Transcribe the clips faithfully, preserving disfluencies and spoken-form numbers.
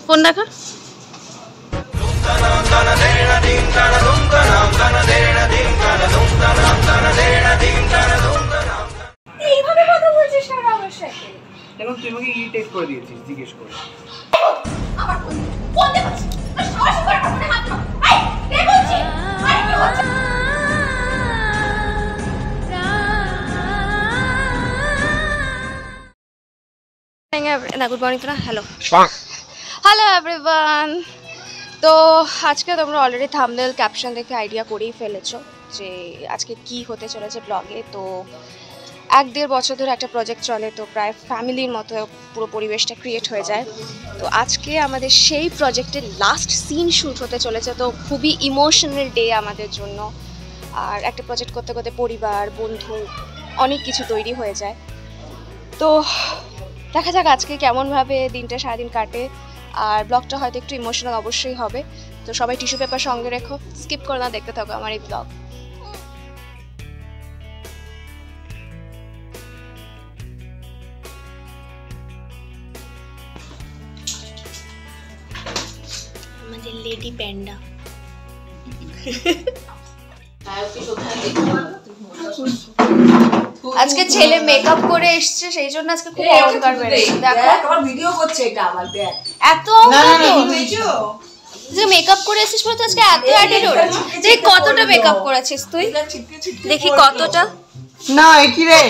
Phone দেখা এইভাবে কথা বলছিস না আমার সাথে। এখন তুই আমাকে ইরিটেট করে দিয়েছিস জিজ্ঞেস করে। আমার ফোন ফোন দে বলছি। সাহস করে আমার ফোনে হাত দাও। এই কে বলছিস? আরে কি হচ্ছে? না গুড মর্নিং তো না হ্যালো হ্যালো এভরিওয়ান। তো আজকে তোমরা অলরেডি থাম্বনেল ক্যাপশন দেখে আইডিয়া করেই ফেলেছো যে আজকে কি হতে চলেছে ব্লগে। তো এক দেড় বছর ধরে একটা প্রজেক্ট চলে, তো প্রায় ফ্যামিলির মতো পুরো পরিবেশটা ক্রিয়েট হয়ে যায়। তো আজকে আমাদের সেই প্রজেক্টের লাস্ট সিন শ্যুট হতে চলেছে, তো খুবই ইমোশনাল ডে আমাদের জন্য। আর একটা প্রজেক্ট করতে করতে পরিবার বন্ধু অনেক কিছু তৈরি হয়ে যায়। তো দেখা যাক আজকে কেমনভাবে দিনটা সারাদিন কাটে। আর ব্লগটা হয়তো একটু ইমোশনাল অবশ্যই হবে, তো সবাই টিস্যু পেপার সঙ্গে রেখো, স্কিপ করে না দেখতে থাকো আমার এই ব্লগ। আমাদের লেডি প্যান্ডা আজকে ছেলে মেকআপ করে এসেছে, সেই জন্য আজকে খুব অহংকার বেড়েছে। দেখো আমার ভিডিও করছে এটা আমার দেখ এত যে মেকআপ করে এসেছিস বলে তো আজকে এত অ্যাটিটিউড। যে কতটা মেকআপ করেছিস তুই দেখি কতটা। না কি রে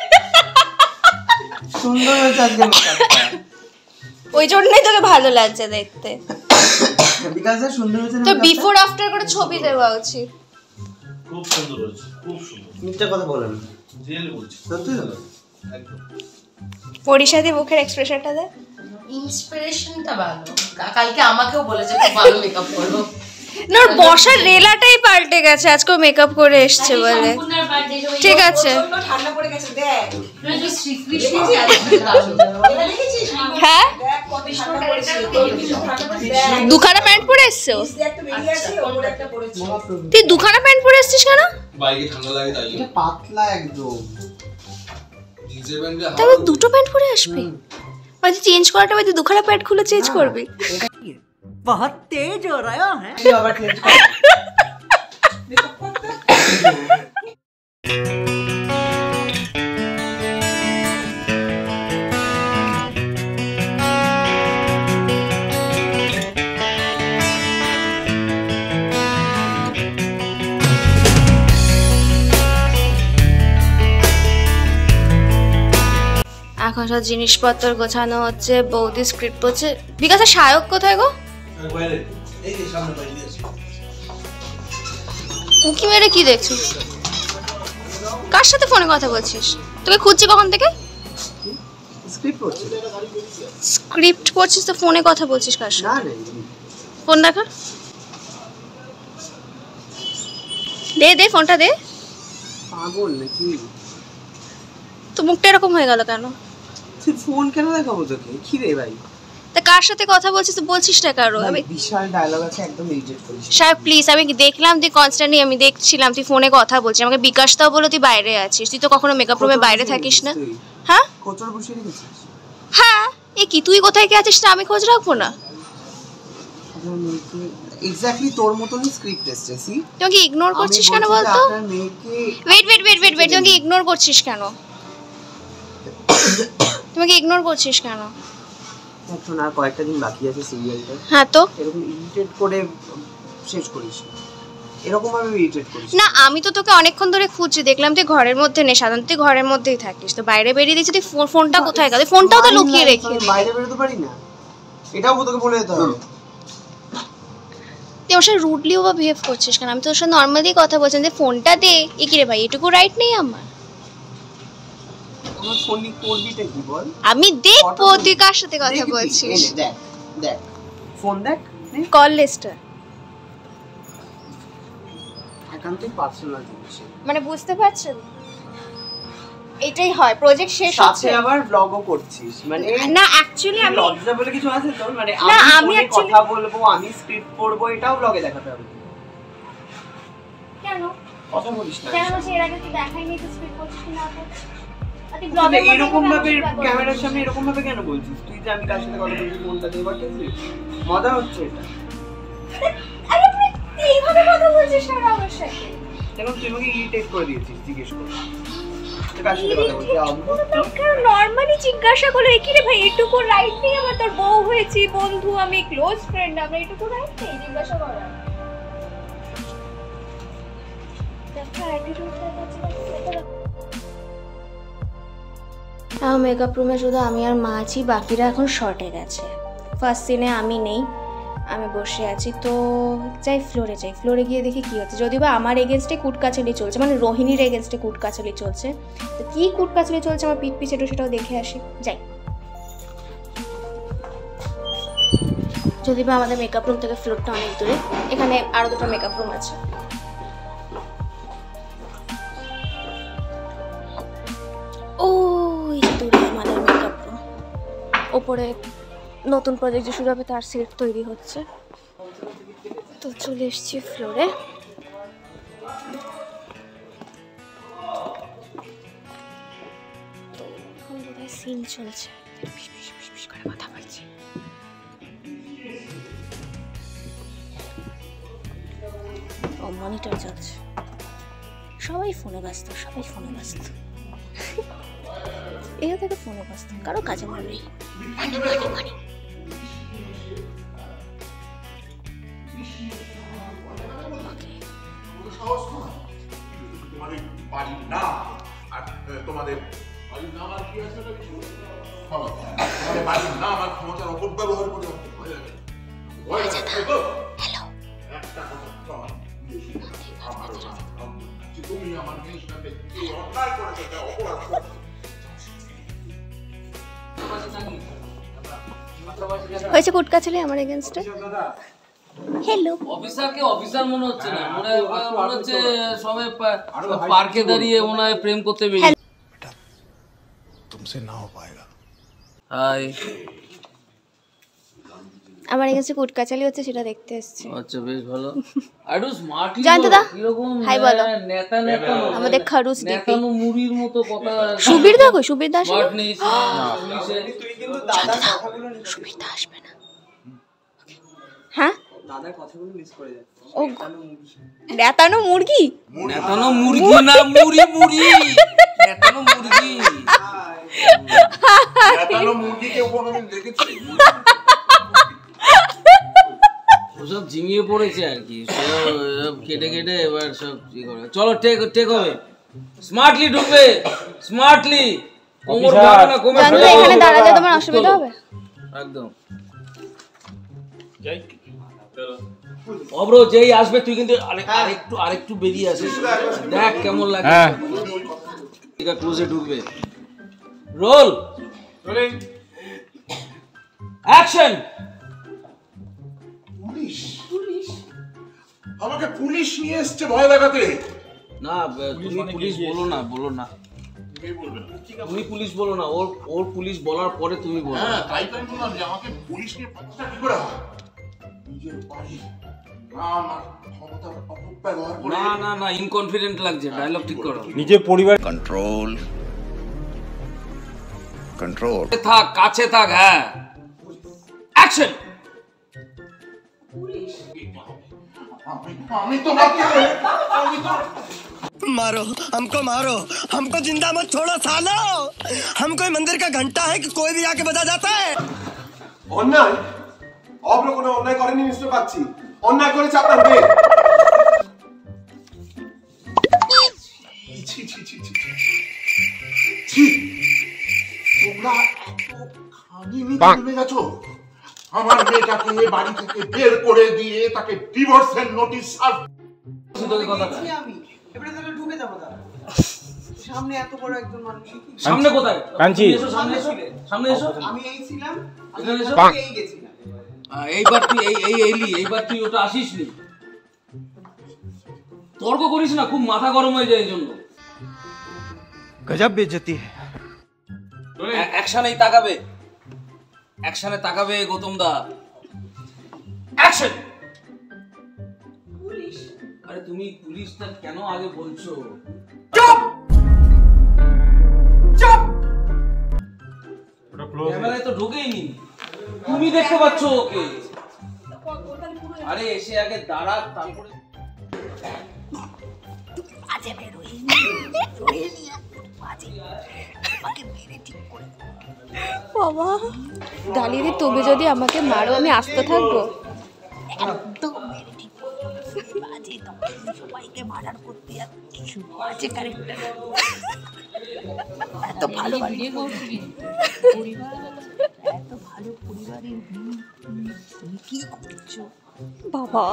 সুন্দর হয়েছে আজকে মেকআপটা, ওই জন্যই তোকে ভালো লাগছে দেখতে। বিকাশে সুন্দর হয়েছে তো বিফোর আফটার করে ছবি দেওয়া উচিত। খুব সুন্দর হয়েছে, খুব সুন্দর। মিথ্যা কথা বলেন, রিয়েল বলছি, সত্যি তো একদম। পরিশাদি মুখের এক্সপ্রেশনটা দে। ইন্সপিরেশনটা ভালো, কালকে আমাকেও বলেছে খুব ভালো মেকআপ করো। না ওর বসার রেলাটাই পাল্টে গেছে আজকে মেকআপ করে এসছে বলে। ঠিক আছে ঠান্ডা পড়ে গেছে দেখ। হ্যাঁ দুখানা প্যান্ট পরে এসছো? তুই দুখানা প্যান্ট পরে এসছিস কেন? বাইকে ঠান্ডা লাগে তাই জন্য। পাতলা একদম। জিন্সের প্যান্ট দিয়ে তাহলে দুটো প্যান্ট পরে আসবি? মানে চেঞ্জ করাটা বাদে দুখানা প্যান্ট খুলে চেঞ্জ করবি? बहुत तेज हो रहा है। তুই আবার চেঞ্জ কর। এখন সব জিনিসপত্র গোছানো হচ্ছে, বৌদি স্ক্রিপ্ট পড়ছে। বিকাশের সায়ক কোথায় গো? বাইরে এই যে সামনে বাইরে আছে। উকি মেরে কি দেখছিস? কার সাথে ফোনে কথা বলছিস? তোকে খুঁজছি কখন থেকে। স্ক্রিপ্ট পড়ছিস? স্ক্রিপ্ট পড়ছিস তো ফোনে কথা বলছিস কার সাথে? না রে ফোন দেখা দে, দে ফোনটা দে। পাগল নাকি? তো মুখটা এরকম হয়ে গেল কেন? তুই ফোন কেন দেখাবো তোকে? কি রে ভাই? তা কার সাথে কথা বলছিস তো বলছিস না কারো? আমি বিশাল ডায়লগ আছে, একদম ইরিটেট করিস। সাহেব প্লিজ, আমি দেখলাম তুই কনস্ট্যান্টলি, আমি দেখছিলাম তুই ফোনে কথা বলছিস। আমাকে বিকাশ দাও বলে তুই বাইরে আছিস। তুই তো কখনো মেকআপ রুমে বাইরে থাকিস না। হ্যাঁ কোচর বসিয়ে রেখেছিস? হ্যাঁ এ কি তুই কোথায় কি আছিস তা আমি খোঁজ রাখবো না? এক্স্যাক্টলি তোর মতনই স্ক্রিপ্ট এসেছে। সি তুই কি ইগনোর করছিস কেন বলতো? Wait wait wait wait wait তুই কি ইগনোর করছিস কেন? তুমি কি ইগনোর করছিস কেন? এখন আর কয়েকটা দিন বাকি আছে সিরিয়ালটা। হ্যাঁ তো এরকম ইরিটেট করে শেষ করিস না, এরকম ভাবে ইরিটেট করিস না। আমি তো তোকে অনেকক্ষণ ধরে খুঁজছি, দেখলাম তুই ঘরের মধ্যে নেই। সাধারণত তুই ঘরের মধ্যেই থাকিস, তো বাইরে বেরিয়ে দিচ্ছি। তুই ফোনটা কোথায় গেল? ফোনটাও তো লুকিয়ে রেখে দিলি। বাইরে বেরোতে পারি না, এটাও তোকে বলে দিতে হবে। তুই আমার সাথে রুডলিও বা বিহেভ করছিস কেন? আমি তোর সাথে নর্মালি কথা বলছি যে ফোনটা দে। এ কি রে ভাই, এটুকু রাইট নেই আমার? আমার ফোন নিয়ে করবিটা কি বল? আমি দেখবো তুই কার সাথে কথা বলছিস। দেখ দেখ ফোন দেখ, কল লিস্টটা একান্তই পার্সোনাল জিনিস। মানে বুঝতে পারছেন, এটাই হয়। প্রজেক্ট শেষ হচ্ছে, সাথে আবার ব্লগও করছিস। মানে না অ্যাকচুয়ালি আমি লজ্জা বলে কিছু আছে তোর? মানে না, আমি আমি ফোনে কথা বলবো, আমি স্ক্রিপ্ট পড়বো, এটাও ব্লগে দেখাতে হবে কেন কথা বলিস না? কেন বলছিস? এর আগে তুই দেখাইনি তুই স্ক্রিপ্ট করছিস না? এরকম ভাবে ক্যামেরার সামনে এরকম ভাবে কেন বলছিস তুই যে আমি কার সাথে কথা বলছি ফোনটা দিয়ে পাঠিয়েছিস মজা হচ্ছে এটা আরে তুই এইভাবে কথা বলছিস না আমার সাথে দেখুন তুই আমাকে ইরিটেট করে দিয়েছিস জিজ্ঞেস করে কার সাথে কথা বলছিস নর্মালি জিজ্ঞাসা করলো কি রে ভাই এটুকু রাইট নেই আমার তোর বউ হয়েছি বন্ধু আমি ক্লোজ ফ্রেন্ড আমরা এটুকু রাইট নেই জিজ্ঞাসা করা মেকআপ রুমে শুধু আমি আর মা আছি বাকিরা এখন শর্টে গেছে ফার্স্ট সিনে আমি নেই আমি বসে আছি তো যাই ফ্লোরে যাই ফ্লোরে গিয়ে দেখি কী হচ্ছে যদিও বা আমার এগেনস্টে কুটকাচালি চলছে মানে রোহিণীর এগেনস্টে কুটকাচালি চলছে তো কী কুটকাচালি চলছে আমার পিঠ পিছে একটু সেটাও দেখে আসি যাই যদিও বা আমাদের মেকআপ রুম থেকে ফ্লোরটা অনেক দূরে এখানে আরও দুটো মেকআপ রুম আছে ওই দূরে আমাদের মেকআপ রুম ওপরে নতুন প্রজেক্ট যে শুরু হবে তার সেট তৈরি হচ্ছে তো চলে এসেছি ফ্লোরে তো এখন বোধহয় সিন চলছে করে কথা বলছি ও মনিটর চলছে সবাই ফোনে ব্যস্ত সবাই ফোনে ব্যস্ত এও থেকে ফোনে ব্যস্ত কারো কাজে মনে নেই মানি মানি মানি তোমাদের বাড়ির নাম আর তোমাদের বাড়ির নাম আর কি আছে তোমাদের বাড়ির নাম আর ক্ষমতার অপব্যবহার করে একটা কথা তুমি আমার মেয়ের সাথে এই অন্যায় করেছো অপরাধ করেছো হয়েছে কুটকাচালি আমার এগেনস্টে হ্যালো অফিসারকে অফিসার মনে হচ্ছে না মনে মনে হচ্ছে সবে পার্কে দাঁড়িয়ে মনে হয় প্রেম করতে বেরিয়ে तुमसे ना हो पाएगा হাই আমার এগেনস্টে কুটকাচালি হচ্ছে সেটা দেখতে এসেছি আচ্ছা বেশ ভালো আরো স্মার্টলি জানতো দা এরকম হাই বলো নেতা নেতা আমাদের খরুস ডিপি নেতানো মুড়ির মতো কথা সুবীর দা কই সুবীর দা আসবে স্মার্ট নেই পুলিশে তুই কিন্তু দাদার কথাগুলো সুবীর দা আসবে না হ্যাঁ দাদার কথাগুলো মিস করে যাচ্ছে ও নেতানো মুরগি নেতানো মুরগি না মুড়ি মুড়ি নেতানো মুরগি নেতানো মুরগিকে কোনোদিন দেখেছি সব ঝিমিয়ে পড়েছে আর কি সব কেটে কেটে এবার সব ই করে চলো টেক টেক হবে স্মার্টলি ঢুকবে স্মার্টলি কোমর ভালো না কোমর জানো এখানে দাঁড়ালে তোমার অসুবিধা হবে একদম যাই অব্রো যেই আসবে তুই কিন্তু আরেকটু আরেকটু বেরিয়ে আসিস দেখ কেমন লাগে হ্যাঁ ঠিক আছে ক্লোজে ঢুকবে roll rolling action police police আমাকে পুলিশ নিয়ে এসেছে ভয় দেখাতে না তুমি পুলিশ বলো না বলো না তুমি পুলিশ বলো না ওর ওর পুলিশ বলার পরে তুমি বলো হ্যাঁ তাই তো আমি বললাম যে আমাকে পুলিশ নিয়ে পাঁচটা কি করে হয় নিজের বাড়ি নাম আর ক্ষমতার অপব্যবহার করে না না না ইনকনফিডেন্ট লাগছে ডায়লগ ঠিক করো নিজের পরিবার कंट्रोल कंट्रोल থাক কাছে থাক হ্যাঁ অ্যাকশন আমি আমি তোমাকে আমি তো मारो हमको मारो हमको जिंदा मत छोड़ो सालो हम कोई मंदिर का घंटा है कि कोई भी आके बजा जाता है অন্যায় অব্র কোনো অন্যায় করেনি মিস্টার পাচ্ছি অন্যায় করেছে আপনার মেয়ে ছি ছি ছি ছি ছি তোমরা এত খানি নিতে নেমে গেছো আমার মেয়েটাকে বাড়ি থেকে বের করে দিয়ে তাকে ডিভোর্সের নোটিশ সার্ভ তোকে কথাটা আমি এবারে তাহলে ঢুকে যাবো দাদা সামনে এত বড় একজন মানুষ সামনে কোথায় কাঞ্চি এসো সামনে এসো সামনে এসো আমি এই ছিলাম আমি এখানে এসো। এই গেছিলাম আহ, এইবার তুই এই এই এলি এইবার তুই ওটা আসিসনি তর্ক করিস না খুব মাথা গরম হয়ে যায় এই জন্য গজব বেইজ্জতি অ্যাকশনেই তাকাবে অ্যাকশনে তাকাবে গৌতম দা অ্যাকশন পুলিশ আরে তুমি পুলিশটা কেন আগে বলছো চুপ চুপ ক্যামেরায় তো ঢুকেই নি, তুমি দেখতে পাচ্ছ ওকে। আরে এসে আগে দাঁড়া, তারপরে বাবা ডালিদি, তুমি যদি আমাকে মারো আমি আস্তে থাকবো? বাবা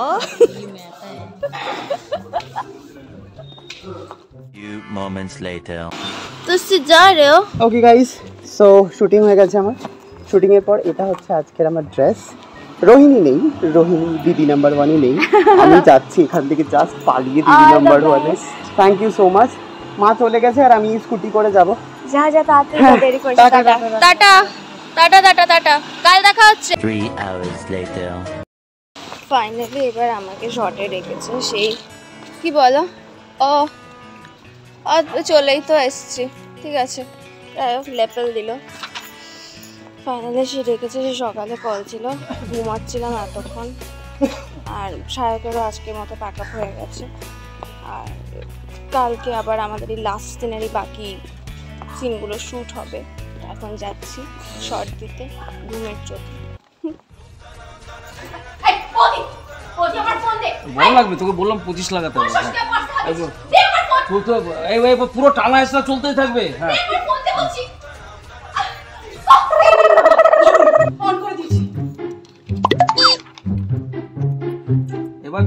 Few moments later. তুই যা রে। ওকে গাইস, সো শুটিং হয়ে গেছে আমার। শুটিং এর পর এটা হচ্ছে আজকের আমার ড্রেস। রোহিণী নেই, রোহিণী দিদি নাম্বার ওয়ানই নেই। আমি যাচ্ছি এখান থেকে জাস্ট পালিয়ে দিদি নাম্বার ওয়ানে। Thank you so much. মা চলে গেছে আর আমি স্কুটি করে যাব। যা যা তাড়াতাড়ি, দেরি করিস। Tata tata tata tata tata, কাল দেখা হচ্ছে। Three hours later. ফাইনালি এবার আমাকে শর্টে রেখেছে সেই, কি বলো, ও চলেই তো এসছি, ঠিক আছে, যাই হোক লেপেল দিল। ফাইনালি সে রেখেছে, সে সকালে কল ছিল, ঘুমাচ্ছিলাম এতক্ষণ। আর সায়কেরও আজকের মতো প্যাক আপ হয়ে গেছে। আর কালকে আবার আমাদের এই লাস্ট দিনেরই বাকি সিনগুলো শ্যুট হবে। এখন যাচ্ছি শর্ট দিতে ঘুমের চোখে। ভালো লাগবে তোকে, বললাম পঁচিশ লাগাতে হবে। এই ভাই পুরো টানা এসা চলতেই থাকবে। হ্যাঁ এবার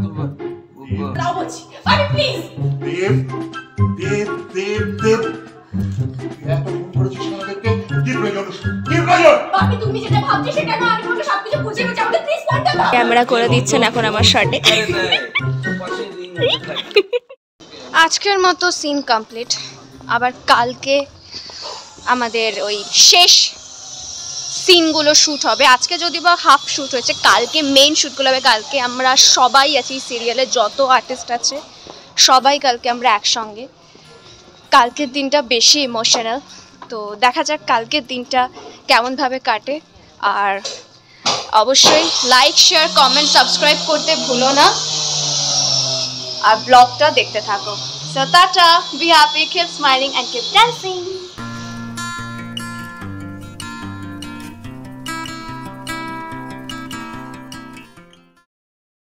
দেব দেব দেব দেব এত ফোন করেছিস আমাদেরকে, কি প্রয়োজন? কি প্রয়োজন? ক্যামেরা করে দিচ্ছেন এখন আমার শার্টে। আজকের মতো সিন কমপ্লিট। আবার কালকে আমাদের ওই শেষ সিনগুলো শ্যুট হবে। আজকে যদি বা হাফ শ্যুট হয়েছে, কালকে মেইন শ্যুটগুলো হবে। কালকে আমরা সবাই আছি, সিরিয়ালে যত আর্টিস্ট আছে সবাই কালকে আমরা একসঙ্গে। কালকের দিনটা বেশি ইমোশনাল, তো দেখা যাক কালকের দিনটা কেমনভাবে কাটে। আর অবশ্যই লাইক, শেয়ার, কমেন্ট, সাবস্ক্রাইব করতে ভুলো না। আর ব্লগটা দেখতে থাকো। So tata, be happy, keep smiling and keep dancing.